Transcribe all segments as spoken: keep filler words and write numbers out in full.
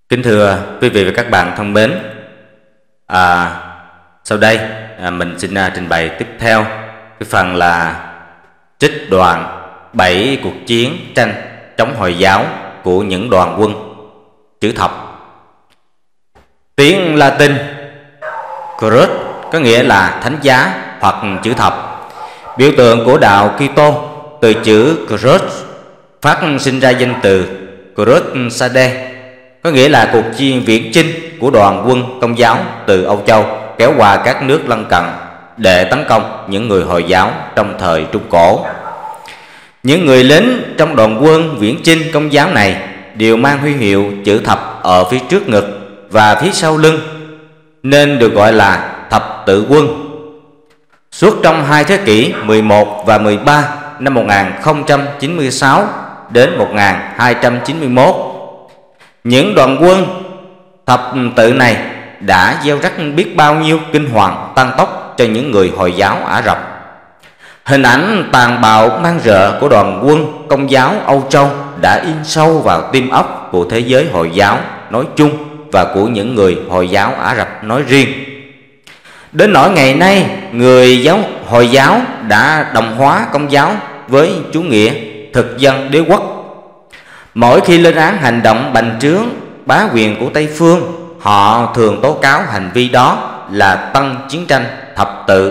Kính thưa quý vị và các bạn thân mến, à, sau đây à, mình xin à, trình bày tiếp theo cái phần là trích đoạn bảy cuộc chiến tranh chống Hồi giáo của những đoàn quân chữ thập. Tiếng Latin Crux có nghĩa là thánh giá hoặc chữ thập, biểu tượng của đạo Kitô. Từ chữ Crux phát sinh ra danh từ Crusaders, có nghĩa là cuộc chiến viễn chinh của đoàn quân Công giáo từ Âu Châu kéo qua các nước lân cận để tấn công những người Hồi giáo trong thời Trung Cổ. Những người lính trong đoàn quân viễn chinh Công giáo này đều mang huy hiệu chữ thập ở phía trước ngực và phía sau lưng, nên được gọi là thập tự quân. Suốt trong hai thế kỷ mười một và mười ba, năm một nghìn không trăm chín mươi sáu đến một nghìn hai trăm chín mươi mốt, những đoàn quân thập tự này đã gieo rắc biết bao nhiêu kinh hoàng tăng tốc cho những người Hồi giáo Ả Rập. Hình ảnh tàn bạo man rợ của đoàn quân Công giáo Âu Châu đã in sâu vào tim óc của thế giới Hồi giáo nói chung và của những người Hồi giáo Ả Rập nói riêng. Đến nỗi ngày nay, người giáo Hồi giáo đã đồng hóa Công giáo với chủ nghĩa thực dân đế quốc. Mỗi khi lên án hành động bành trướng bá quyền của Tây phương, họ thường tố cáo hành vi đó là tân chiến tranh thập tự.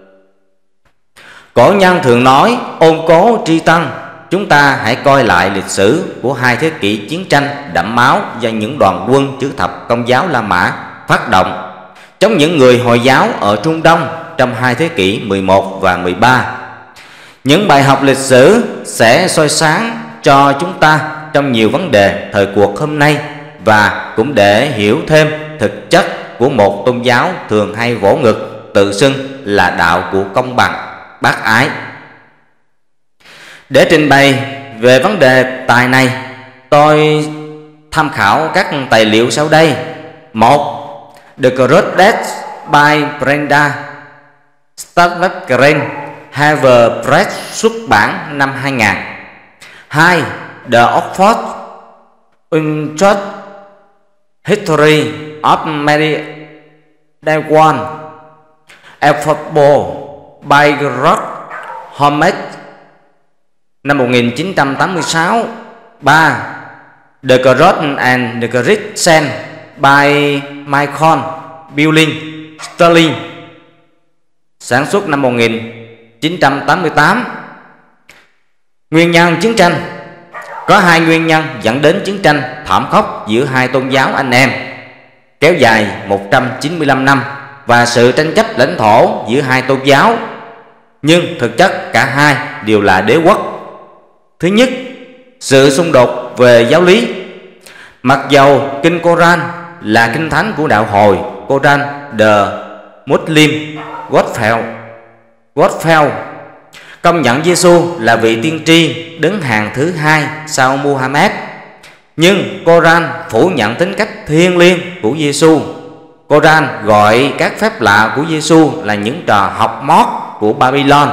Cổ nhân thường nói: ôn cố tri tân, chúng ta hãy coi lại lịch sử của hai thế kỷ chiến tranh đẫm máu do những đoàn quân chữ thập Công giáo La Mã phát động chống những người Hồi giáo ở Trung Đông trong hai thế kỷ mười một và mười ba. Những bài học lịch sử sẽ soi sáng cho chúng ta trong nhiều vấn đề thời cuộc hôm nay, và cũng để hiểu thêm thực chất của một tôn giáo thường hay vỗ ngực tự xưng là đạo của công bằng, bác ái. Để trình bày về vấn đề tài này, tôi tham khảo các tài liệu sau đây. Một. The Crusaders by Brenda Stadtgren, Harvard Press, xuất bản năm hai nghìn. Hai. The Oxford Untold History of Medieval Alphabet by Rod Holmes, năm một nghìn chín trăm tám mươi sáu. Ba. The Cross and the Christian by Michael Billing Sterling, sản xuất năm một nghìn chín trăm tám mươi tám. Nguyên nhân chiến tranh. Có hai nguyên nhân dẫn đến chiến tranh thảm khốc giữa hai tôn giáo anh em kéo dài một trăm chín mươi lăm năm và sự tranh chấp lãnh thổ giữa hai tôn giáo, nhưng thực chất cả hai đều là đế quốc. Thứ nhất, sự xung đột về giáo lý. Mặc dầu kinh Koran là kinh thánh của đạo Hồi, Koran the Muslim Gospel, Gospel công nhận Giêsu là vị tiên tri đứng hàng thứ hai sau Muhammad, nhưng Koran phủ nhận tính cách thiêng liêng của Giêsu. Koran gọi các phép lạ của Giêsu là những trò học mót của Babylon.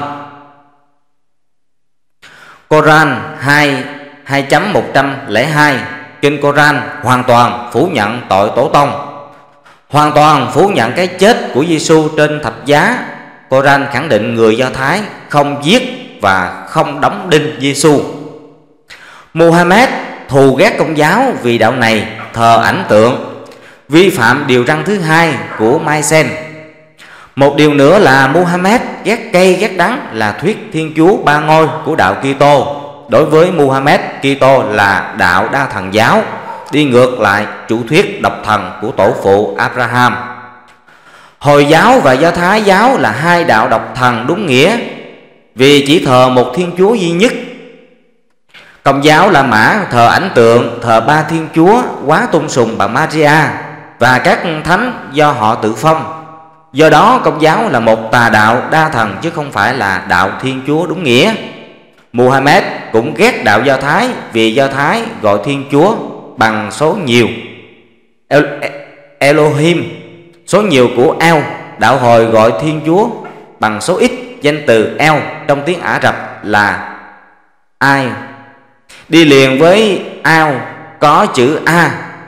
Koran hai chấm một trăm lẻ hai, kinh Koran hoàn toàn phủ nhận tội tổ tông, hoàn toàn phủ nhận cái chết của Giêsu trên thập giá. Koran khẳng định người Do Thái không giết và không đóng đinh Giêsu. Muhammad thù ghét Công giáo vì đạo này thờ ảnh tượng, vi phạm điều răn thứ hai của Mycen. Một điều nữa là Muhammad ghét cay ghét đắng là thuyết Thiên Chúa ba ngôi của đạo Kitô. Đối với Muhammad, Kitô là đạo đa thần giáo, đi ngược lại chủ thuyết độc thần của tổ phụ Abraham. Hồi giáo và Do Thái giáo là hai đạo độc thần đúng nghĩa, vì chỉ thờ một Thiên Chúa duy nhất. Công giáo La Mã thờ ảnh tượng, thờ ba Thiên Chúa, quá tôn sùng bà Maria và các thánh do họ tự phong. Do đó Công giáo là một tà đạo đa thần chứ không phải là đạo Thiên Chúa đúng nghĩa. Muhammad cũng ghét đạo Do Thái vì Do Thái gọi Thiên Chúa bằng số nhiều El Elohim, số nhiều của El. Đạo Hồi gọi Thiên Chúa bằng số ít, danh từ El trong tiếng Ả Rập là Ai. Đi liền với Al có chữ A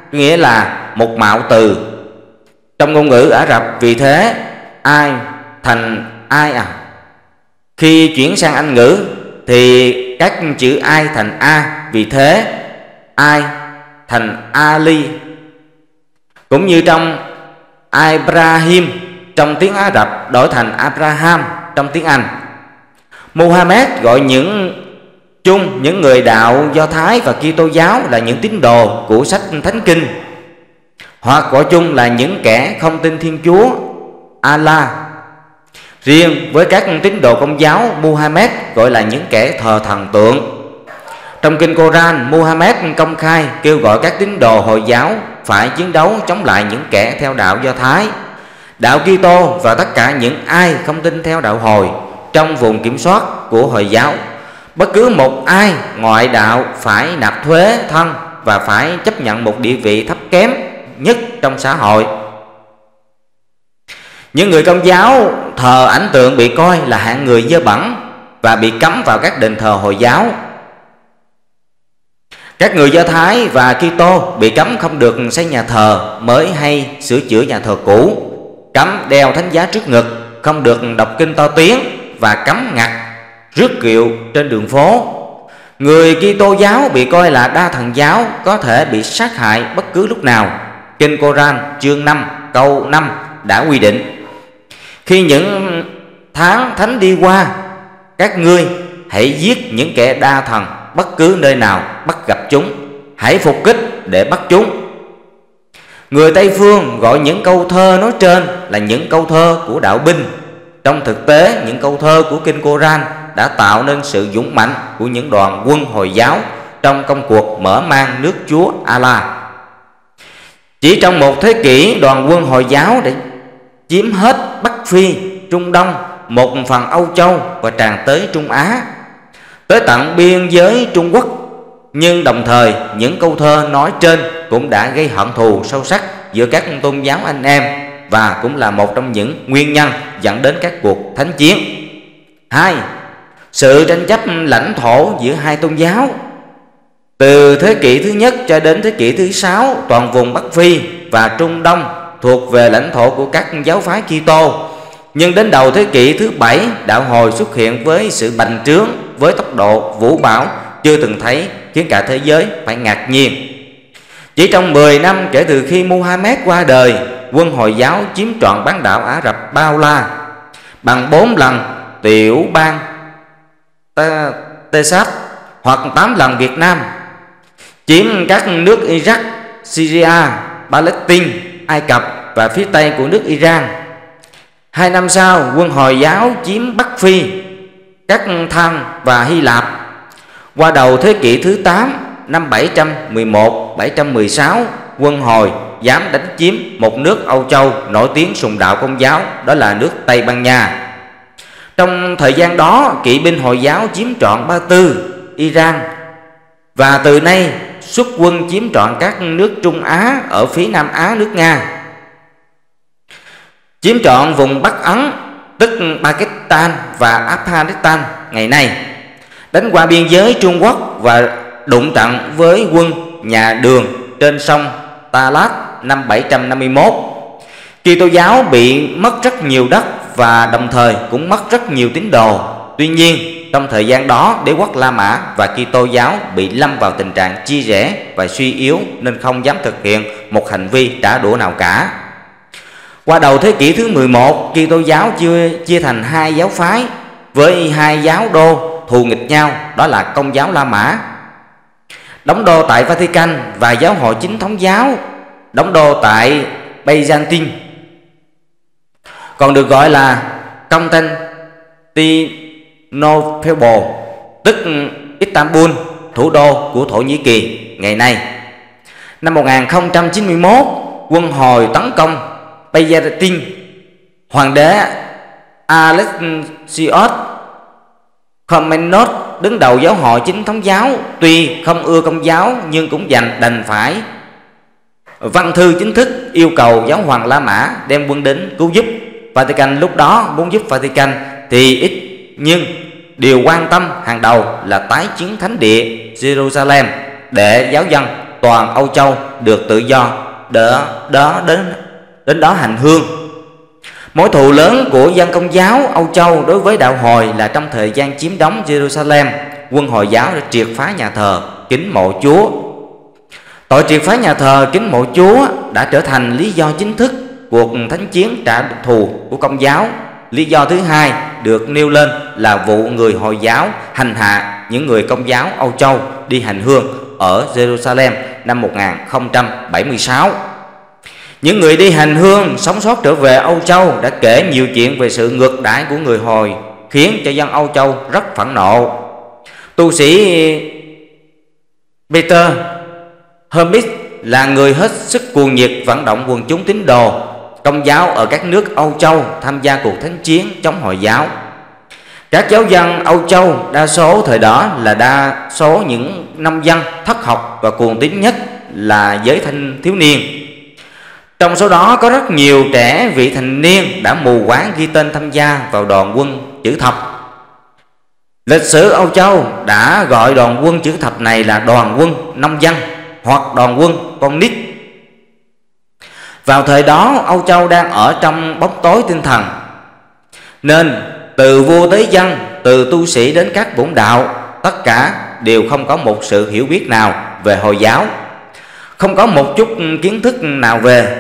nghĩa là một mạo từ. Trong ngôn ngữ Ả Rập, vì thế ai thành ai à. Khi chuyển sang Anh ngữ thì các chữ ai thành a, vì thế ai thành Ali. Cũng như trong Ibrahim trong tiếng Ả Rập đổi thành Abraham trong tiếng Anh. Muhammad gọi những chung những người đạo Do Thái và Kitô giáo là những tín đồ của sách Thánh Kinh, hoặc gọi chung là những kẻ không tin Thiên Chúa Allah. Riêng với các tín đồ Công giáo, Muhammad gọi là những kẻ thờ thần tượng. Trong kinh Koran, Muhammad công khai kêu gọi các tín đồ Hồi giáo phải chiến đấu chống lại những kẻ theo đạo Do Thái, đạo Kitô và tất cả những ai không tin theo đạo Hồi trong vùng kiểm soát của Hồi giáo. Bất cứ một ai ngoại đạo phải nạp thuế thân và phải chấp nhận một địa vị thấp kém nhất trong xã hội. Những người Công giáo thờ ảnh tượng bị coi là hạng người dơ bẩn và bị cấm vào các đền thờ Hồi giáo. Các người Do Thái và Kitô bị cấm không được xây nhà thờ mới hay sửa chữa nhà thờ cũ, cấm đeo thánh giá trước ngực, không được đọc kinh to tiếng và cấm ngặt rước kiệu trên đường phố. Người Kitô giáo bị coi là đa thần giáo, có thể bị sát hại bất cứ lúc nào. Kinh Koran chương năm câu năm đã quy định: khi những tháng thánh đi qua, các ngươi hãy giết những kẻ đa thần bất cứ nơi nào bắt gặp chúng, hãy phục kích để bắt chúng. Người Tây phương gọi những câu thơ nói trên là những câu thơ của đạo binh. Trong thực tế, những câu thơ của kinh Koran đã tạo nên sự dũng mãnh của những đoàn quân Hồi giáo trong công cuộc mở mang nước Chúa Allah. Chỉ trong một thế kỷ, đoàn quân Hồi giáo đã chiếm hết Bắc Phi, Trung Đông, một phần Âu Châu và tràn tới Trung Á, tới tận biên giới Trung Quốc. Nhưng đồng thời, những câu thơ nói trên cũng đã gây hận thù sâu sắc giữa các tôn giáo anh em và cũng là một trong những nguyên nhân dẫn đến các cuộc thánh chiến. Hai, sự tranh chấp lãnh thổ giữa hai tôn giáo. Từ thế kỷ thứ nhất cho đến thế kỷ thứ sáu, toàn vùng Bắc Phi và Trung Đông thuộc về lãnh thổ của các giáo phái Kitô. Nhưng đến đầu thế kỷ thứ bảy, đạo Hồi xuất hiện với sự bành trướng với tốc độ vũ bão chưa từng thấy, khiến cả thế giới phải ngạc nhiên. Chỉ trong mười năm kể từ khi Muhammad qua đời, quân Hồi giáo chiếm trọn bán đảo Ả Rập bao la, bằng bốn lần tiểu bang Texas hoặc tám lần Việt Nam, chiếm các nước Iraq, Syria, Palestine, Ai Cập và phía tây của nước Iran. Hai năm sau, quân Hồi giáo chiếm Bắc Phi, các Than và Hy Lạp. Qua đầu thế kỷ thứ tám, năm bảy trăm mười một bảy trăm mười sáu, quân Hồi dám đánh chiếm một nước Âu Châu nổi tiếng sùng đạo Công giáo, đó là nước Tây Ban Nha. Trong thời gian đó, kỵ binh Hồi giáo chiếm trọn Ba Tư, Iran, và từ nay xuất quân chiếm trọn các nước Trung Á ở phía Nam Á nước Nga, chiếm trọn vùng Bắc Ấn tức Pakistan và Afghanistan ngày nay, đánh qua biên giới Trung Quốc và đụng trận với quân nhà Đường trên sông Talat năm bảy trăm năm mươi mốt. Kitô giáo bị mất rất nhiều đất và đồng thời cũng mất rất nhiều tín đồ. Tuy nhiên, trong thời gian đó, đế quốc La Mã và Kitô giáo bị lâm vào tình trạng chia rẽ và suy yếu nên không dám thực hiện một hành vi trả đũa nào cả. Qua đầu thế kỷ thứ mười một, Kitô giáo chia, chia thành hai giáo phái với hai giáo đô thù nghịch nhau, đó là Công giáo La Mã đóng đô tại Vatican và Giáo hội Chính thống giáo đóng đô tại Byzantine, còn được gọi là Constantinople tức Istanbul, thủ đô của Thổ Nhĩ Kỳ ngày nay. Năm một nghìn không trăm chín mươi mốt, quân Hồi tấn công Byzantine. Hoàng đế Alexios Komnenos đứng đầu giáo hội Chính thống giáo, tuy không ưa Công giáo nhưng cũng dành đành phải văn thư chính thức yêu cầu giáo hoàng La Mã đem quân đến cứu giúp. Vatican lúc đó muốn giúp Vatican thì ít, nhưng điều quan tâm hàng đầu là tái chiếm thánh địa Jerusalem để giáo dân toàn Âu Châu được tự do đỡ đó đến đến đó hành hương. Mối thù lớn của dân Công giáo Âu Châu đối với đạo Hồi là trong thời gian chiếm đóng Jerusalem, quân Hồi giáo đã triệt phá nhà thờ kính mộ Chúa. Tội triệt phá nhà thờ kính mộ Chúa đã trở thành lý do chính thức cuộc thánh chiến trả thù của Công giáo. Lý do thứ hai được nêu lên là vụ người Hồi giáo hành hạ những người Công giáo Âu Châu đi hành hương ở Jerusalem năm một nghìn không trăm bảy mươi sáu. Những người đi hành hương sống sót trở về Âu Châu đã kể nhiều chuyện về sự ngược đãi của người Hồi, khiến cho dân Âu Châu rất phẫn nộ. Tu sĩ Peter Hermit là người hết sức cuồng nhiệt vận động quần chúng tín đồ Công giáo ở các nước Âu Châu tham gia cuộc thánh chiến chống Hồi giáo. Các giáo dân Âu Châu đa số thời đó là đa số những nông dân thất học và cuồng tín nhất là giới thanh thiếu niên. Trong số đó có rất nhiều trẻ vị thành niên đã mù quáng ghi tên tham gia vào đoàn quân chữ thập. Lịch sử Âu Châu đã gọi đoàn quân chữ thập này là đoàn quân nông dân hoặc đoàn quân communist. Vào thời đó Âu Châu đang ở trong bóng tối tinh thần, nên từ vua tới dân, từ tu sĩ đến các bổn đạo, tất cả đều không có một sự hiểu biết nào về Hồi giáo, không có một chút kiến thức nào về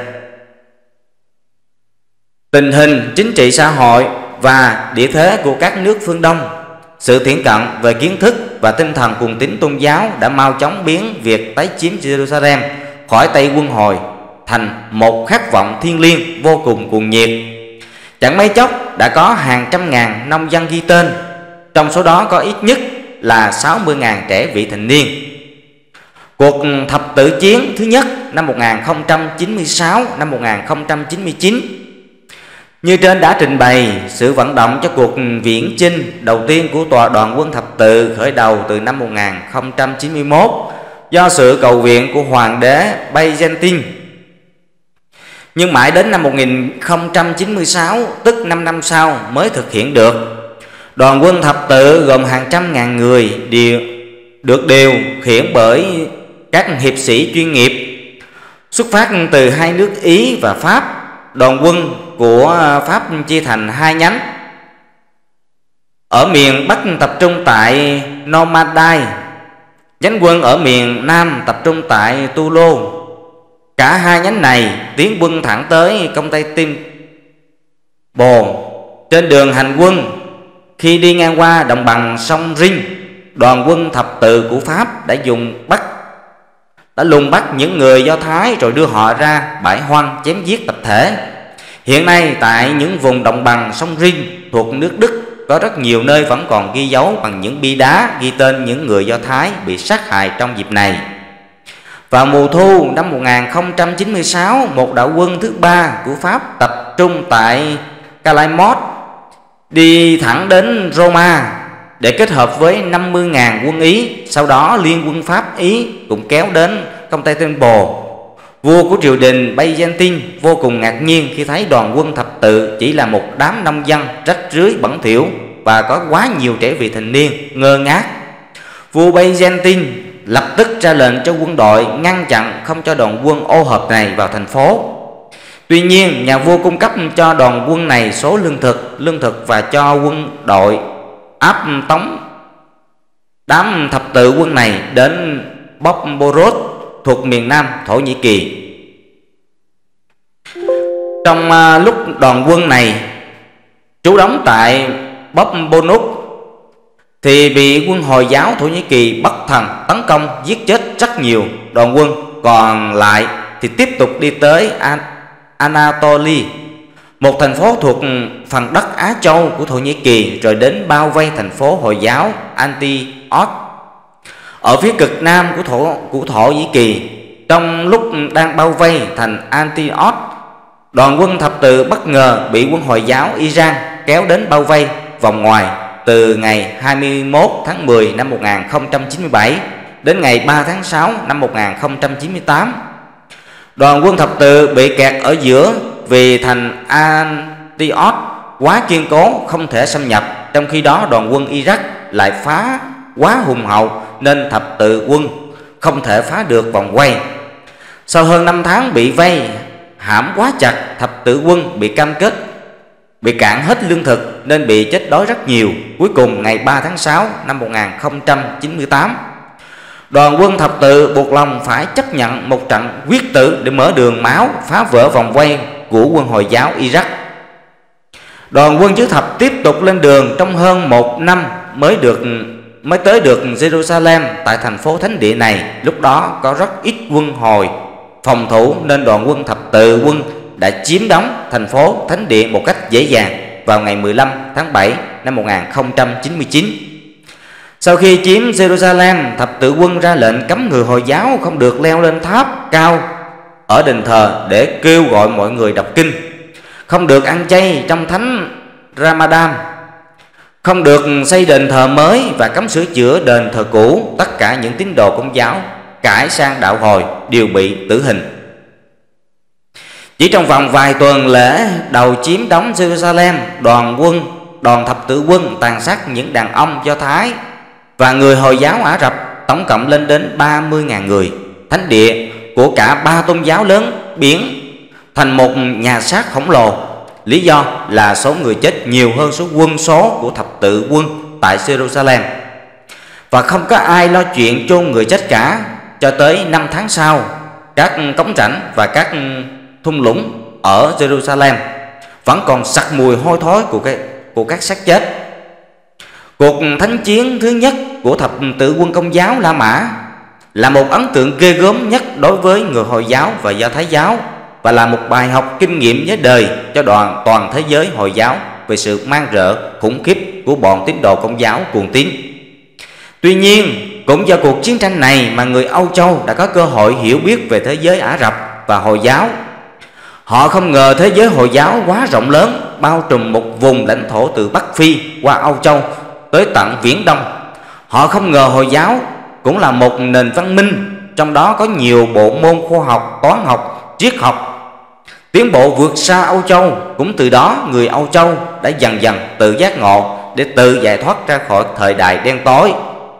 tình hình chính trị xã hội và địa thế của các nước phương Đông. Sự thiển cận về kiến thức và tinh thần cuồng tín tôn giáo đã mau chóng biến việc tái chiếm Jerusalem khỏi tay quân Hồi thành một khát vọng thiêng liêng vô cùng cuồng nhiệt. Chẳng mấy chốc đã có hàng trăm ngàn nông dân ghi tên, trong số đó có ít nhất là sáu mươi nghìn trẻ vị thành niên. Cuộc thập tự chiến thứ nhất năm một nghìn không trăm chín mươi sáu năm một nghìn không trăm chín mươi chín. Như trên đã trình bày, sự vận động cho cuộc viễn chinh đầu tiên của tòa đoàn quân thập tự khởi đầu từ năm một nghìn không trăm chín mươi mốt do sự cầu viện của hoàng đế Byzantine. Nhưng mãi đến năm một nghìn không trăm chín mươi sáu, tức năm năm sau mới thực hiện được. Đoàn quân thập tự gồm hàng trăm ngàn người đều được điều khiển bởi các hiệp sĩ chuyên nghiệp xuất phát từ hai nước Ý và Pháp. Đoàn quân của Pháp chia thành hai nhánh. Ở miền Bắc tập trung tại Normandy, nhánh quân ở miền Nam tập trung tại Toulouse. Cả hai nhánh này tiến quân thẳng tới công Tây Tim Bồ. Trên đường hành quân, khi đi ngang qua đồng bằng sông Rin, đoàn quân thập tự của Pháp đã dùng bắt đã lùng bắt những người Do Thái rồi đưa họ ra bãi hoang chém giết tập thể. Hiện nay tại những vùng đồng bằng sông Rin thuộc nước Đức có rất nhiều nơi vẫn còn ghi dấu bằng những bi đá ghi tên những người Do Thái bị sát hại trong dịp này. Vào mùa thu năm một nghìn không trăm chín mươi sáu, một đạo quân thứ ba của Pháp tập trung tại Calaimot, đi thẳng đến Roma để kết hợp với năm mươi nghìn quân Ý. Sau đó liên quân Pháp Ý cũng kéo đến công Tây Tên Bồ. Vua của triều đình Byzantine vô cùng ngạc nhiên khi thấy đoàn quân thập tự chỉ là một đám nông dân rách rưới bẩn thỉu và có quá nhiều trẻ vị thành niên ngơ ngác. Vua Byzantine lập tức ra lệnh cho quân đội ngăn chặn không cho đoàn quân ô hợp này vào thành phố. Tuy nhiên, nhà vua cung cấp cho đoàn quân này số lương thực, lương thực và cho quân đội áp tống đám thập tự quân này đến Bosporus thuộc miền Nam Thổ Nhĩ Kỳ. Trong uh, lúc đoàn quân này trú đóng tại Bosporus thì bị quân Hồi giáo Thổ Nhĩ Kỳ bất thần tấn công giết chết rất nhiều. Đoàn quân còn lại thì tiếp tục đi tới An Anatolia, một thành phố thuộc phần đất Á Châu của Thổ Nhĩ Kỳ, rồi đến bao vây thành phố Hồi giáo Antioch ở phía cực nam của Thổ, của Thổ Nhĩ Kỳ. Trong lúc đang bao vây thành Antioch, đoàn quân thập tự bất ngờ bị quân Hồi giáo Iran kéo đến bao vây vòng ngoài từ ngày hai mươi mốt tháng mười năm một nghìn không trăm chín mươi bảy đến ngày ba tháng sáu năm một nghìn không trăm chín mươi tám. Đoàn quân thập tự bị kẹt ở giữa vì thành Antioch quá kiên cố không thể xâm nhập. Trong khi đó đoàn quân Iraq lại phá quá hùng hậu nên thập tự quân không thể phá được vòng quay. Sau hơn năm tháng bị vây hãm quá chặt, thập tự quân bị cam kết bị cạn hết lương thực nên bị chết đói rất nhiều. Cuối cùng ngày ba tháng sáu năm một nghìn không trăm chín mươi tám, đoàn quân thập tự buộc lòng phải chấp nhận một trận quyết tử để mở đường máu phá vỡ vòng vây của quân Hồi giáo Iraq. Đoàn quân chữ thập tiếp tục lên đường trong hơn một năm mới được mới tới được Jerusalem. Tại thành phố thánh địa này lúc đó có rất ít quân Hồi phòng thủ nên đoàn quân thập tự quân đã chiếm đóng thành phố thánh địa một cách dễ dàng vào ngày mười lăm tháng bảy năm một nghìn không trăm chín mươi chín. Sau khi chiếm Jerusalem, thập tự quân ra lệnh cấm người Hồi giáo không được leo lên tháp cao ở đền thờ để kêu gọi mọi người đọc kinh, không được ăn chay trong thánh Ramadan, không được xây đền thờ mới và cấm sửa chữa đền thờ cũ. Tất cả những tín đồ Công giáo cải sang đạo Hồi đều bị tử hình. Chỉ trong vòng vài tuần lễ đầu chiếm đóng Jerusalem, đoàn quân đoàn thập tự quân tàn sát những đàn ông Do Thái và người Hồi giáo Ả Rập tổng cộng lên đến ba mươi nghìn người. Thánh địa của cả ba tôn giáo lớn biến thành một nhà xác khổng lồ. Lý do là số người chết nhiều hơn số quân số của thập tự quân tại Jerusalem, và không có ai lo chuyện chôn người chết cả. Cho tới năm tháng sau, các cống rãnh và các thung lũng ở Jerusalem vẫn còn sặc mùi hôi thối của, cái, của các xác chết. Cuộc thánh chiến thứ nhất của thập tự quân Công giáo La Mã là một ấn tượng ghê gớm nhất đối với người Hồi giáo và Do Thái giáo, và là một bài học kinh nghiệm với đời cho đoàn toàn thế giới Hồi giáo về sự man rợ khủng khiếp của bọn tín đồ Công giáo cuồng tín. Tuy nhiên, cũng do cuộc chiến tranh này mà người Âu Châu đã có cơ hội hiểu biết về thế giới Ả Rập và Hồi giáo. Họ không ngờ thế giới Hồi giáo quá rộng lớn, bao trùm một vùng lãnh thổ từ Bắc Phi qua Âu Châu tới tận Viễn Đông. Họ không ngờ Hồi giáo cũng là một nền văn minh, trong đó có nhiều bộ môn khoa học, toán học, triết học tiến bộ vượt xa Âu Châu. Cũng từ đó người Âu Châu đã dần dần tự giác ngộ để tự giải thoát ra khỏi thời đại đen tối.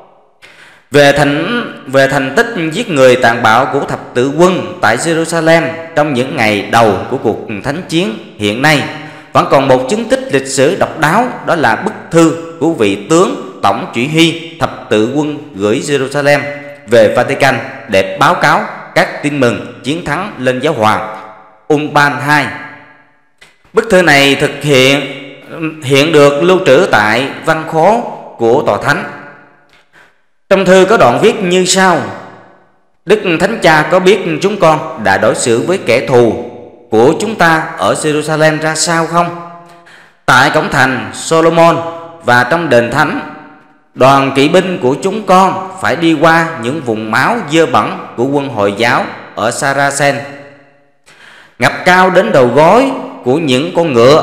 Về thành về thành tích giết người tàn bạo của thập tự quân tại Jerusalem trong những ngày đầu của cuộc thánh chiến, hiện nay vẫn còn một chứng tích lịch sử độc đáo, đó là bức thư của vị tướng tổng chỉ huy thập tự quân gửi Jerusalem về Vatican để báo cáo các tin mừng chiến thắng lên giáo hoàng Urban đệ nhị. Bức thư này thực hiện hiện được lưu trữ tại văn khố của tòa thánh. Trong thư có đoạn viết như sau: Đức Thánh Cha có biết chúng con đã đối xử với kẻ thù của chúng ta ở Jerusalem ra sao không? Tại cổng thành Solomon và trong đền thánh, đoàn kỵ binh của chúng con phải đi qua những vùng máu dơ bẩn của quân Hồi giáo ở Saracen, ngập cao đến đầu gối của những con ngựa.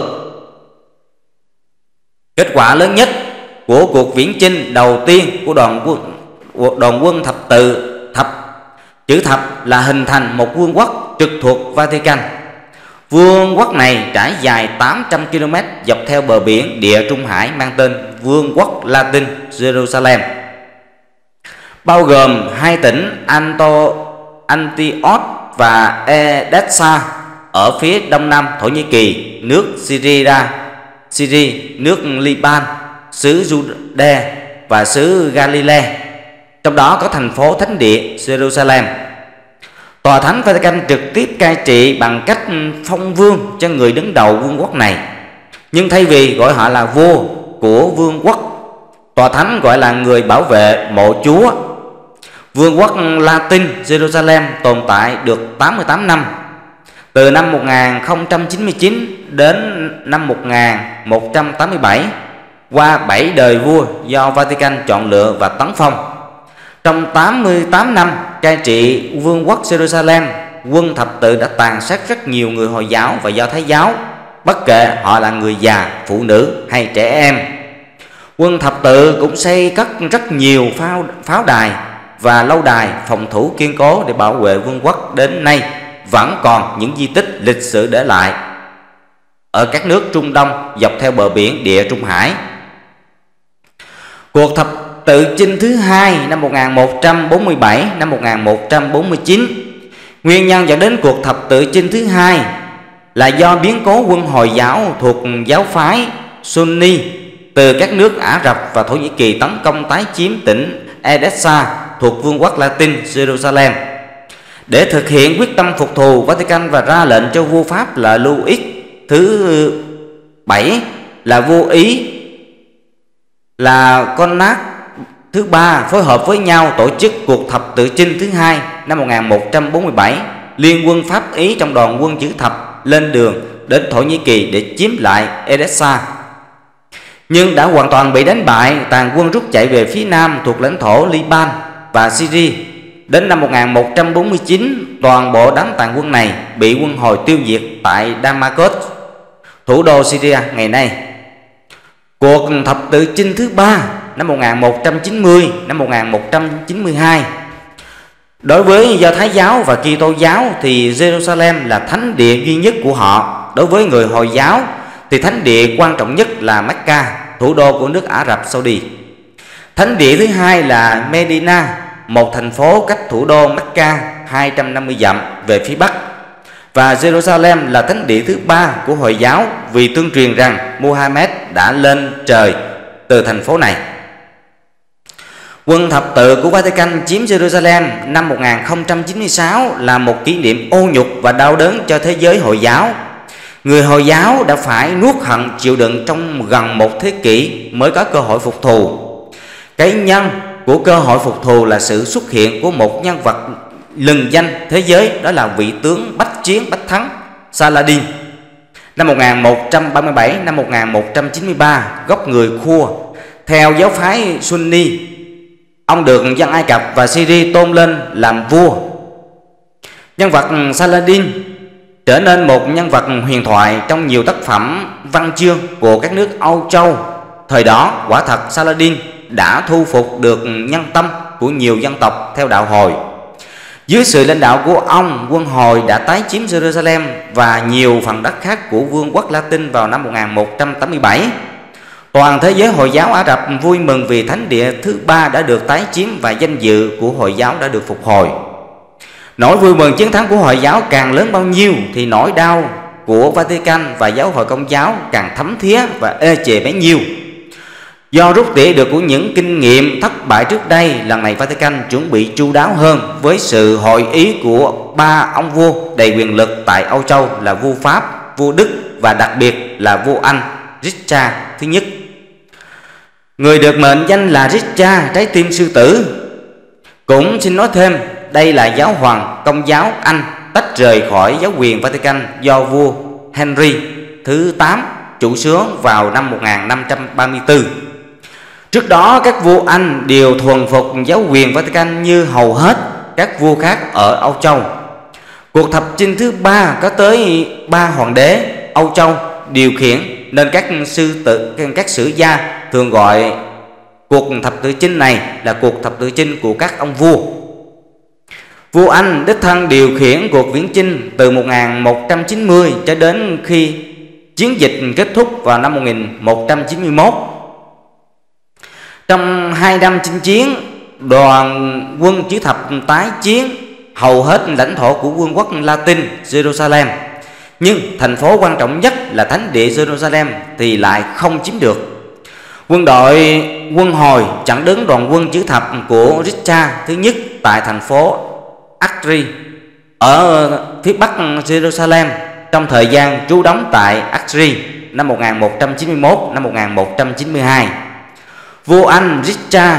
Kết quả lớn nhất của cuộc viễn chinh đầu tiên của đoàn quân đoàn quân thập tự thập chữ thập là hình thành một vương quốc trực thuộc Vatican. Vương quốc này trải dài tám trăm ki lô mét dọc theo bờ biển Địa Trung Hải, mang tên Vương quốc Latin Jerusalem, bao gồm hai tỉnh Anto, Antioch và Edessa ở phía đông nam Thổ Nhĩ Kỳ, nước Syria, Syria, nước Liban, xứ Jude và xứ Galilee. Trong đó có thành phố thánh địa Jerusalem. Tòa thánh Vatican trực tiếp cai trị bằng cách phong vương cho người đứng đầu vương quốc này. Nhưng thay vì gọi họ là vua của vương quốc, tòa thánh gọi là người bảo vệ mộ Chúa. Vương quốc Latin Jerusalem tồn tại được tám mươi tám năm, từ năm một nghìn không trăm chín mươi chín đến năm một nghìn một trăm tám mươi bảy, qua bảy đời vua do Vatican chọn lựa và tấn phong. Trong tám mươi tám năm cai trị vương quốc Jerusalem, quân thập tự đã tàn sát rất nhiều người Hồi giáo và Do Thái giáo, bất kể họ là người già, phụ nữ hay trẻ em. Quân thập tự cũng xây cất rất nhiều pháo, pháo đài và lâu đài phòng thủ kiên cố để bảo vệ vương quốc. Đến nay vẫn còn những di tích lịch sử để lại ở các nước Trung Đông dọc theo bờ biển Địa Trung Hải. Cuộc thập tự chinh thứ hai năm một nghìn một trăm bốn mươi bảy năm một nghìn một trăm bốn mươi chín. Nguyên nhân dẫn đến cuộc thập tự chinh thứ hai là do biến cố quân Hồi giáo thuộc giáo phái Sunni từ các nước Ả Rập và Thổ Nhĩ Kỳ tấn công tái chiếm tỉnh Edessa thuộc Vương quốc Latin Jerusalem. Để thực hiện quyết tâm phục thù, Vatican và ra lệnh cho vua Pháp là Louis thứ bảy là vua Ý là Conrad thứ ba phối hợp với nhau tổ chức cuộc thập tự chinh thứ hai năm một nghìn một trăm bốn mươi bảy. Liên quân Pháp Ý trong đoàn quân chữ thập lên đường đến Thổ Nhĩ Kỳ để chiếm lại Edessa, nhưng đã hoàn toàn bị đánh bại. Tàn quân rút chạy về phía nam thuộc lãnh thổ Liban và Syria. Đến năm một nghìn một trăm bốn mươi chín, toàn bộ đám tàn quân này bị quân Hồi tiêu diệt tại Damascus, thủ đô Syria ngày nay. Cuộc thập tự chinh thứ ba năm một nghìn một trăm chín mươi năm một nghìn một trăm chín mươi hai. Đối với Do Thái giáo và Kitô giáo thì Jerusalem là thánh địa duy nhất của họ. Đối với người Hồi giáo thì thánh địa quan trọng nhất là Mecca, thủ đô của nước Ả Rập Saudi. Thánh địa thứ hai là Medina, một thành phố cách thủ đô Mecca hai trăm năm mươi dặm về phía bắc. Và Jerusalem là thánh địa thứ ba của Hồi giáo vì tương truyền rằng Muhammad đã lên trời từ thành phố này. Quân thập tự của Vatican chiếm Jerusalem năm một nghìn không trăm chín mươi sáu là một kỷ niệm ô nhục và đau đớn cho thế giới Hồi giáo. Người Hồi giáo đã phải nuốt hận chịu đựng trong gần một thế kỷ mới có cơ hội phục thù. Cái nhân của cơ hội phục thù là sự xuất hiện của một nhân vật lừng danh thế giới, đó là vị tướng bách chiến bách thắng Saladin. Năm một nghìn một trăm ba mươi bảy năm một nghìn một trăm chín mươi ba, gốc người Khua theo giáo phái Sunni. Ông được dân Ai Cập và Syria tôn lên làm vua. Nhân vật Saladin trở nên một nhân vật huyền thoại trong nhiều tác phẩm văn chương của các nước Âu Châu. Thời đó, quả thật Saladin đã thu phục được nhân tâm của nhiều dân tộc theo đạo Hồi. Dưới sự lãnh đạo của ông, quân Hồi đã tái chiếm Jerusalem và nhiều phần đất khác của Vương quốc Latin vào năm một nghìn một trăm tám mươi bảy. Toàn thế giới Hồi giáo Ả Rập vui mừng vì thánh địa thứ ba đã được tái chiếm và danh dự của Hồi giáo đã được phục hồi. Nỗi vui mừng chiến thắng của Hồi giáo càng lớn bao nhiêu thì nỗi đau của Vatican và giáo hội Công giáo càng thấm thía và ê chề bấy nhiêu. Do rút tỉa được của những kinh nghiệm thất bại trước đây, lần này Vatican chuẩn bị chu đáo hơn với sự hội ý của ba ông vua đầy quyền lực tại Âu Châu là vua Pháp, vua Đức và đặc biệt là vua Anh Richard thứ nhất. Người được mệnh danh là Richard trái tim sư tử. Cũng xin nói thêm, đây là giáo hoàng Công giáo Anh tách rời khỏi giáo quyền Vatican do vua Henry thứ tám chủ xướng vào năm một nghìn năm trăm ba mươi tư. Trước đó các vua Anh đều thuần phục giáo quyền Vatican như hầu hết các vua khác ở Âu Châu. Cuộc thập chinh thứ ba có tới ba hoàng đế Âu Châu điều khiển, nên các sư tử các sử gia thường gọi cuộc thập tự chinh này là cuộc thập tự chinh của các ông vua. Vua Anh đích thân điều khiển cuộc viễn chinh từ một nghìn một trăm chín mươi cho đến khi chiến dịch kết thúc vào năm một nghìn một trăm chín mươi mốt. Trong hai năm chinh chiến, đoàn quân chữ thập tái chiến hầu hết lãnh thổ của Vương quốc Latin Jerusalem, nhưng thành phố quan trọng nhất là thánh địa Jerusalem thì lại không chiếm được. Quân đội quân Hồi chặn đứng đoàn quân chữ thập của Richard thứ nhất tại thành phố Acre ở phía bắc Jerusalem trong thời gian trú đóng tại Acre năm một nghìn một trăm chín mươi mốt năm một nghìn một trăm chín mươi hai. Vua Anh Richard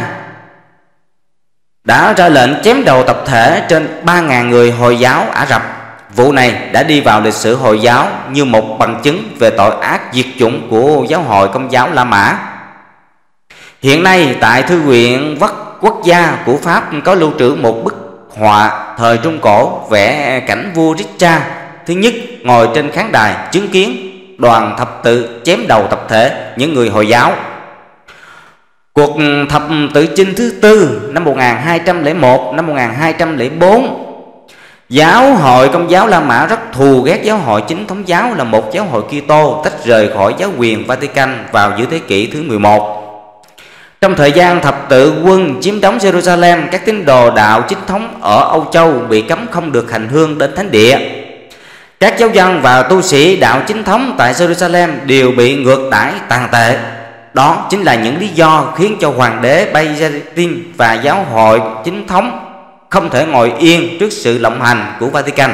đã ra lệnh chém đầu tập thể trên ba nghìn người Hồi giáo Ả Rập. Vụ này đã đi vào lịch sử Hồi giáo như một bằng chứng về tội ác diệt chủng của giáo hội Công giáo La Mã. Hiện nay tại Thư viện Quốc gia của Pháp có lưu trữ một bức họa thời Trung Cổ vẽ cảnh vua Richard thứ nhất ngồi trên khán đài chứng kiến đoàn thập tự chém đầu tập thể những người Hồi giáo. Cuộc thập tự chinh thứ tư năm một nghìn hai trăm lẻ một, năm một nghìn hai trăm lẻ bốn, giáo hội Công giáo La Mã rất thù ghét giáo hội Chính thống giáo là một giáo hội Kitô tách rời khỏi giáo quyền Vatican vào giữa thế kỷ thứ mười một. Trong thời gian thập tự quân chiếm đóng Jerusalem, các tín đồ đạo chính thống ở Âu Châu bị cấm không được hành hương đến thánh địa. Các giáo dân và tu sĩ đạo chính thống tại Jerusalem đều bị ngược đãi tàn tệ. Đó chính là những lý do khiến cho hoàng đế Byzantine và giáo hội chính thống không thể ngồi yên trước sự lộng hành của Vatican.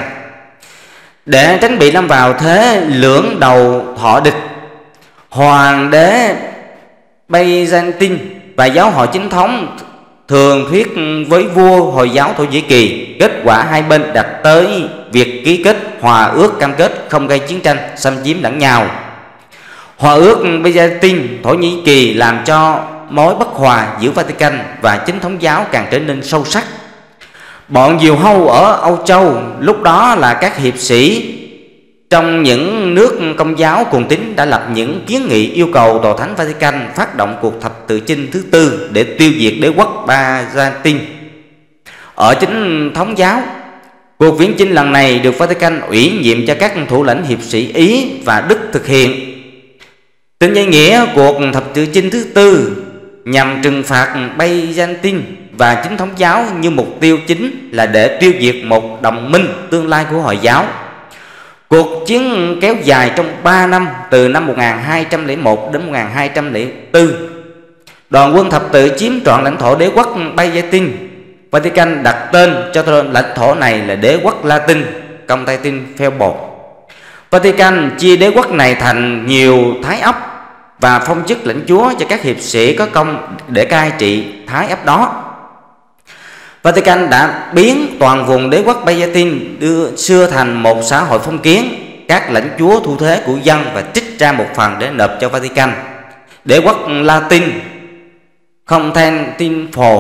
Để tránh bị lâm vào thế lưỡng đầu thọ địch, hoàng đế Byzantine và giáo hội chính thống thường thuyết với vua Hồi giáo Thổ Nhĩ Kỳ. Kết quả hai bên đặt tới việc ký kết hòa ước cam kết không gây chiến tranh xâm chiếm lẫn nhau. Hòa ước Byzantine Thổ Nhĩ Kỳ làm cho mối bất hòa giữa Vatican và chính thống giáo càng trở nên sâu sắc. Bọn diều hâu ở Âu Châu lúc đó là các hiệp sĩ trong những nước Công giáo cuồng tín đã lập những kiến nghị yêu cầu Tòa Thánh Vatican phát động cuộc thập tự chinh thứ tư để tiêu diệt đế quốc Byzantine ở chính thống giáo. Cuộc viễn chinh lần này được Vatican ủy nhiệm cho các thủ lãnh hiệp sĩ Ý và Đức thực hiện. Trên danh nghĩa, cuộc thập tự chinh thứ tư nhằm trừng phạt Byzantine và chính thống giáo, như mục tiêu chính là để tiêu diệt một đồng minh tương lai của Hồi giáo. Cuộc chiến kéo dài trong ba năm, từ năm một nghìn hai trăm lẻ một đến một nghìn hai trăm lẻ bốn. Đoàn quân thập tự chiếm trọn lãnh thổ đế quốc Byzantine. Vatican đặt tên cho lãnh thổ này là đế quốc Latin Constantinople. Vatican chia đế quốc này thành nhiều thái ấp và phong chức lãnh chúa cho các hiệp sĩ có công để cai trị thái ấp đó. Vatican đã biến toàn vùng đế quốc Byzantine đưa xưa thành một xã hội phong kiến. Các lãnh chúa thu thuế của dân và trích ra một phần để nộp cho Vatican. Đế quốc Latin Constantinople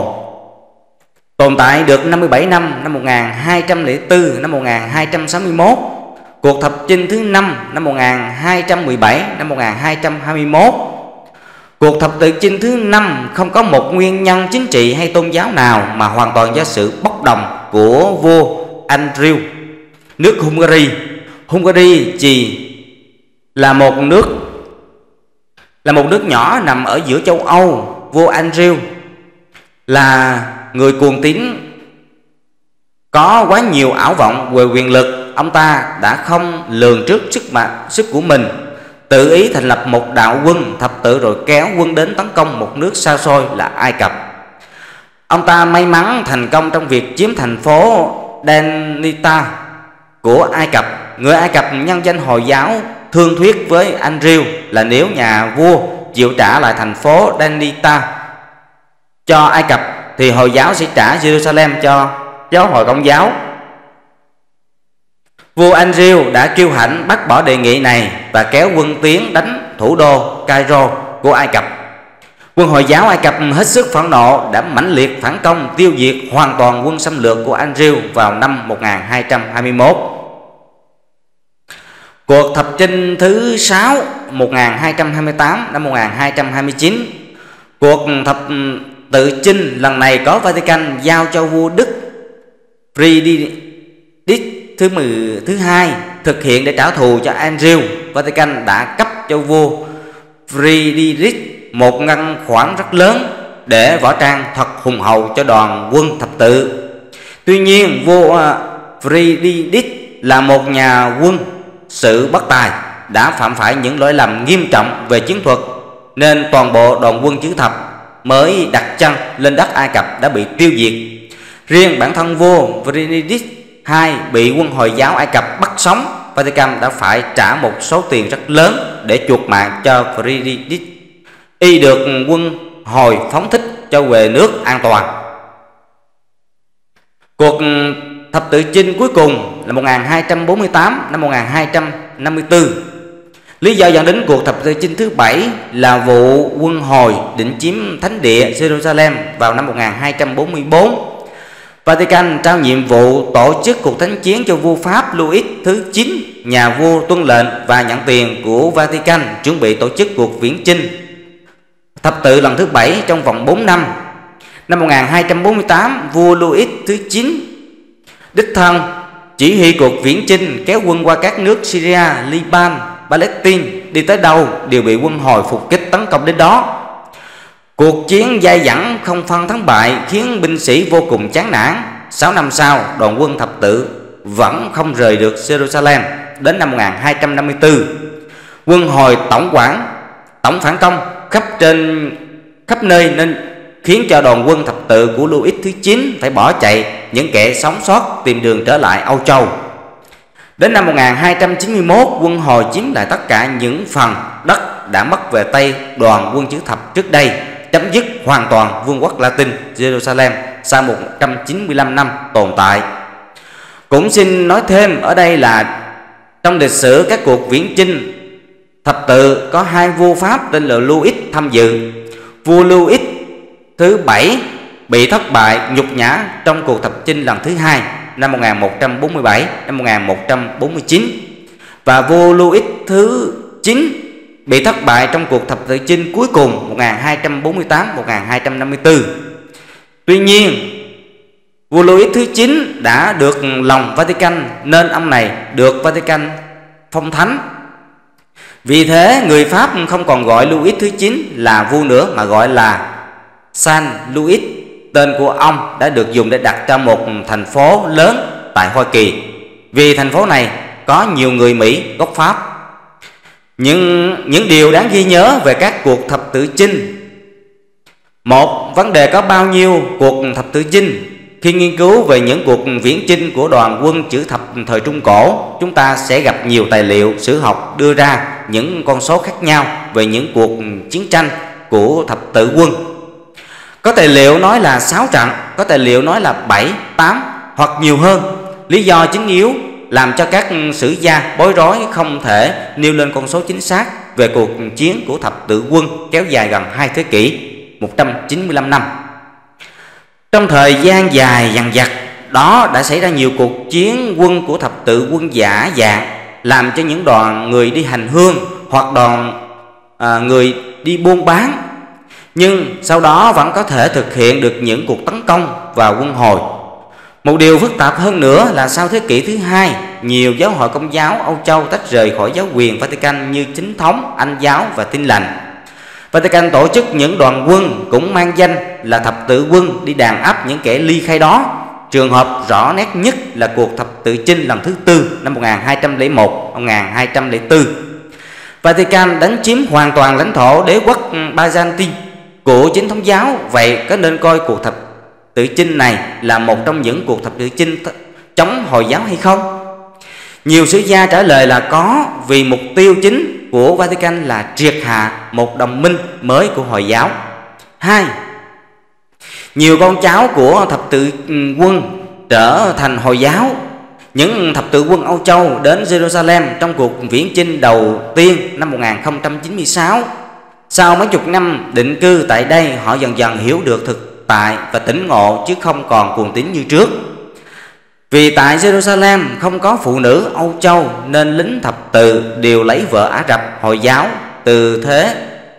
tồn tại được năm mươi bảy năm, năm một nghìn hai trăm lẻ bốn, năm một nghìn hai trăm sáu mươi mốt. Cuộc thập chinh thứ năm năm một nghìn hai trăm mười bảy, năm một nghìn hai trăm hai mươi mốt. Cuộc thập tự chinh thứ năm không có một nguyên nhân chính trị hay tôn giáo nào, mà hoàn toàn do sự bốc đồng của vua Andrew, nước Hungary. Hungary chỉ là một nước là một nước nhỏ nằm ở giữa châu Âu. Vua Andrew là người cuồng tín, có quá nhiều ảo vọng về quyền lực. Ông ta đã không lường trước sức mạnh sức của mình, tự ý thành lập một đạo quân thập tự rồi kéo quân đến tấn công một nước xa xôi là Ai Cập. Ông ta may mắn thành công trong việc chiếm thành phố Danita của Ai Cập. Người Ai Cập nhân danh Hồi giáo thương thuyết với Andrew là nếu nhà vua chịu trả lại thành phố Danita cho Ai Cập thì Hồi giáo sẽ trả Jerusalem cho giáo hội Công giáo. Vua Andrew đã kiêu hãnh bác bỏ đề nghị này và kéo quân tiến đánh thủ đô Cairo của Ai Cập. Quân Hồi giáo Ai Cập hết sức phẫn nộ, đã mãnh liệt phản công tiêu diệt hoàn toàn quân xâm lược của Andrew vào năm một nghìn hai trăm hai mươi mốt. Cuộc thập chinh thứ sáu một nghìn hai trăm hai mươi tám năm một nghìn hai trăm hai mươi chín. Cuộc thập tự chinh lần này có Vatican giao cho vua Đức Friedrich thứ mười thứ hai thực hiện để trả thù cho Andrew. Vatican đã cấp cho vua Friedrich một ngân khoản rất lớn để võ trang thật hùng hậu cho đoàn quân thập tự. Tuy nhiên, vua Friedrich là một nhà quân sự bất tài, đã phạm phải những lỗi lầm nghiêm trọng về chiến thuật, nên toàn bộ đoàn quân chữ thập mới đặt chân lên đất Ai Cập đã bị tiêu diệt. Riêng bản thân vua Friedrich hai bị quân Hồi giáo Ai Cập bắt sống. Vatican đã phải trả một số tiền rất lớn để chuộc mạng cho Friedrich. Y được quân Hồi phóng thích cho về nước an toàn. Cuộc thập tự chinh cuối cùng là một nghìn hai trăm bốn mươi tám năm một nghìn hai trăm năm mươi tư. Lý do dẫn đến cuộc thập tự chinh thứ bảy là vụ quân Hồi định chiếm thánh địa Jerusalem vào năm một nghìn hai trăm bốn mươi bốn. Vatican trao nhiệm vụ tổ chức cuộc thánh chiến cho vua Pháp Louis thứ chín. Nhà vua tuân lệnh và nhận tiền của Vatican chuẩn bị tổ chức cuộc viễn chinh thập tự lần thứ bảy trong vòng bốn năm. Năm một nghìn hai trăm bốn mươi tám, vua Louis thứ chín đích thân chỉ huy cuộc viễn chinh, kéo quân qua các nước Syria, Liban, Palestine, đi tới đâu đều bị quân Hồi phục kích tấn công đến đó. Cuộc chiến dai dẳng không phân thắng bại khiến binh sĩ vô cùng chán nản. Sáu năm sau, đoàn quân thập tự vẫn không rời được Jerusalem. Đến năm một nghìn hai trăm năm mươi tư, quân Hồi tổng quản tổng phản công khắp trên khắp nơi nên khiến cho đoàn quân thập tự của Louis thứ chín phải bỏ chạy. Những kẻ sống sót tìm đường trở lại Âu Châu. Đến năm một nghìn hai trăm chín mươi mốt, quân Hồi chiếm lại tất cả những phần đất đã mất về tay đoàn quân chữ thập trước đây, chấm dứt hoàn toàn vương quốc Latin Jerusalem sau một trăm chín mươi lăm năm tồn tại. Cũng xin nói thêm ở đây là trong lịch sử các cuộc viễn chinh thập tự có hai vua Pháp tên là Louis tham dự. Vua Louis thứ bảy bị thất bại nhục nhã trong cuộc thập chinh lần thứ hai năm một nghìn một trăm bốn mươi bảy đến một nghìn một trăm bốn mươi chín, và vua Louis thứ chín bị thất bại trong cuộc thập tự chinh cuối cùng một nghìn hai trăm bốn mươi tám đến một nghìn hai trăm năm mươi tư. Tuy nhiên, vua Louis thứ chín đã được lòng Vatican nên ông này được Vatican phong thánh. Vì thế, người Pháp không còn gọi Louis thứ chín là vua nữa mà gọi là Saint Louis. Tên của ông đã được dùng để đặt cho một thành phố lớn tại Hoa Kỳ, vì thành phố này có nhiều người Mỹ gốc Pháp. Nhưng những điều đáng ghi nhớ về các cuộc thập tự chinh. Một, vấn đề có bao nhiêu cuộc thập tự chinh. Khi nghiên cứu về những cuộc viễn chinh của đoàn quân chữ thập thời Trung Cổ, chúng ta sẽ gặp nhiều tài liệu sử học đưa ra những con số khác nhau về những cuộc chiến tranh của thập tự quân. Có tài liệu nói là sáu trận, có tài liệu nói là bảy, tám hoặc nhiều hơn. Lý do chính yếu làm cho các sử gia bối rối không thể nêu lên con số chính xác về cuộc chiến của thập tự quân kéo dài gần hai thế kỷ, một trăm chín mươi lăm năm. Trong thời gian dài dằng dặc đó đã xảy ra nhiều cuộc chiến quân của thập tự quân giả dạng, làm cho những đoàn người đi hành hương hoặc đoàn à, người đi buôn bán, nhưng sau đó vẫn có thể thực hiện được những cuộc tấn công vào quân Hồi. Một điều phức tạp hơn nữa là sau thế kỷ thứ hai, nhiều giáo hội Công giáo Âu Châu tách rời khỏi giáo quyền Vatican như Chính thống, Anh giáo và Tin lành. Vatican tổ chức những đoàn quân cũng mang danh là thập tự quân đi đàn áp những kẻ ly khai đó. Trường hợp rõ nét nhất là cuộc thập tự chinh lần thứ tư năm một nghìn hai trăm lẻ một đến một nghìn hai trăm lẻ bốn. Vatican đánh chiếm hoàn toàn lãnh thổ đế quốc Byzantine của Chính thống giáo. Vậy có nên coi cuộc thập tự chinh này là một trong những cuộc thập tự chinh chống Hồi giáo hay không? Nhiều sử gia trả lời là có, vì mục tiêu chính của Vatican là triệt hạ một đồng minh mới của Hồi giáo. Hai, nhiều con cháu của thập tự quân trở thành Hồi giáo. Những thập tự quân Âu Châu đến Jerusalem trong cuộc viễn chinh đầu tiên năm một nghìn không trăm chín mươi sáu. Sau mấy chục năm định cư tại đây, họ dần dần hiểu được thực tại và tỉnh ngộ chứ không còn cuồng tín như trước. Vì tại Jerusalem không có phụ nữ Âu Châu nên lính thập tự đều lấy vợ Ả Rập Hồi giáo từ thế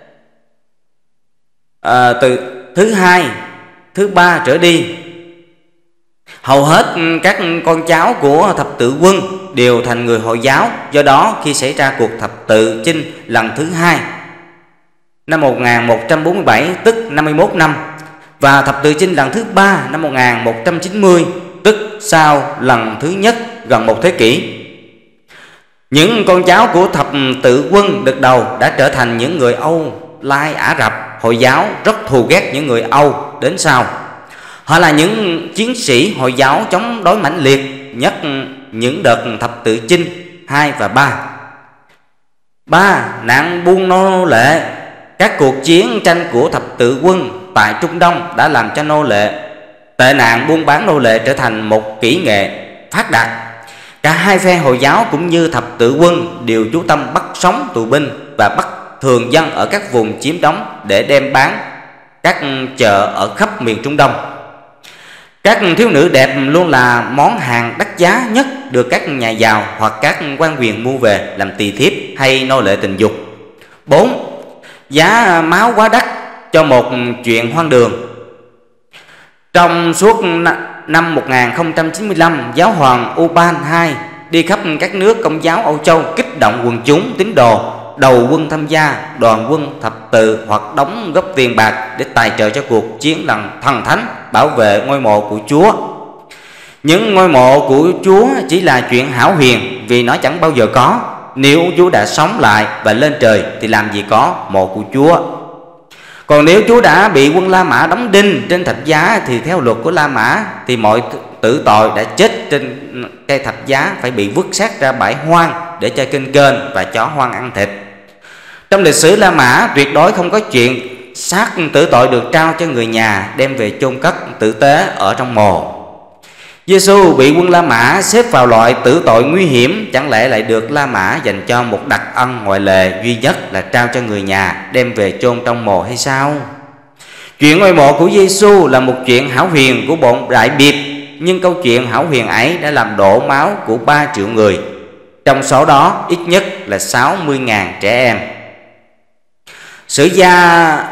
à, từ thứ hai, thứ ba trở đi. Hầu hết các con cháu của thập tự quân đều thành người Hồi giáo. Do đó khi xảy ra cuộc thập tự chinh lần thứ hai năm một nghìn một trăm bốn mươi bảy, tức năm mươi mốt năm, và thập tự chinh lần thứ ba năm một nghìn một trăm chín mươi, tức sau lần thứ nhất gần một thế kỷ, những con cháu của thập tự quân đợt đầu đã trở thành những người Âu Lai Ả Rập Hồi giáo rất thù ghét những người Âu đến sau. Họ là những chiến sĩ Hồi giáo chống đối mãnh liệt nhất những đợt thập tự chinh hai và ba. Ba, nạn buôn nô lệ. Các cuộc chiến tranh của thập tự quân tại Trung Đông đã làm cho nô lệ, tệ nạn buôn bán nô lệ trở thành một kỹ nghệ phát đạt. Cả hai phe Hồi giáo cũng như thập tự quân đều chú tâm bắt sống tù binh và bắt thường dân ở các vùng chiếm đóng để đem bán các chợ ở khắp miền Trung Đông. Các thiếu nữ đẹp luôn là món hàng đắt giá nhất được các nhà giàu hoặc các quan quyền mua về làm tỳ thiếp hay nô lệ tình dục. Bốn, giá máu quá đắt cho một chuyện hoang đường. Trong suốt năm một nghìn không trăm chín mươi lăm, giáo hoàng Urban hai đi khắp các nước Công giáo Âu Châu kích động quần chúng tín đồ đầu quân tham gia đoàn quân thập tự hoặc đóng góp tiền bạc để tài trợ cho cuộc chiến lần thần thánh bảo vệ ngôi mộ của Chúa. Những ngôi mộ của Chúa chỉ là chuyện hão huyền vì nó chẳng bao giờ có. Nếu Chúa đã sống lại và lên trời thì làm gì có mộ của Chúa. Còn nếu Chúa đã bị quân La Mã đóng đinh trên thập giá thì theo luật của La Mã thì mọi tử tội đã chết trên cây thập giá phải bị vứt xác ra bãi hoang để cho kênh kênh và chó hoang ăn thịt. Trong lịch sử La Mã tuyệt đối không có chuyện xác tử tội được trao cho người nhà đem về chôn cất tử tế ở trong mồ. Giêsu bị quân La Mã xếp vào loại tử tội nguy hiểm, chẳng lẽ lại được La Mã dành cho một đặc ân ngoại lệ duy nhất là trao cho người nhà đem về chôn trong mồ hay sao? Chuyện ngôi mộ của Giêsu là một chuyện hão huyền của bọn đại biệt, nhưng câu chuyện hão huyền ấy đã làm đổ máu của ba triệu người, trong số đó ít nhất là sáu mươi nghìn trẻ em. Sử gia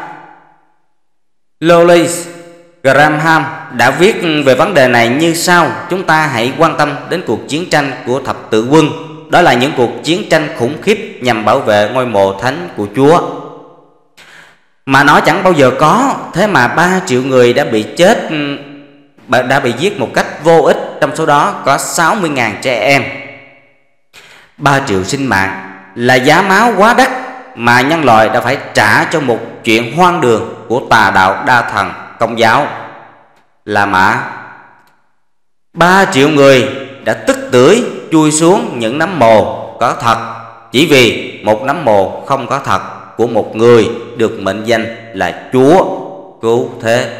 Louis Graham đã viết về vấn đề này như sau: chúng ta hãy quan tâm đến cuộc chiến tranh của thập tự quân. Đó là những cuộc chiến tranh khủng khiếp nhằm bảo vệ ngôi mộ thánh của Chúa, mà nó chẳng bao giờ có. Thế mà ba triệu người đã bị chết, đã bị giết một cách vô ích, trong số đó có sáu mươi nghìn trẻ em. Ba triệu sinh mạng là giá máu quá đắt mà nhân loại đã phải trả cho một chuyện hoang đường của tà đạo đa thần Công giáo La Mã. Ba triệu người đã tức tưởi chui xuống những nấm mồ có thật chỉ vì một nấm mồ không có thật của một người được mệnh danh là Chúa cứu thế.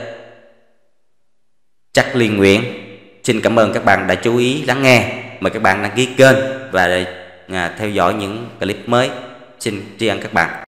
Chắc Liên Nguyễn xin cảm ơn các bạn đã chú ý lắng nghe. Mời các bạn đăng ký kênh và theo dõi những clip mới. Xin tri ân các bạn.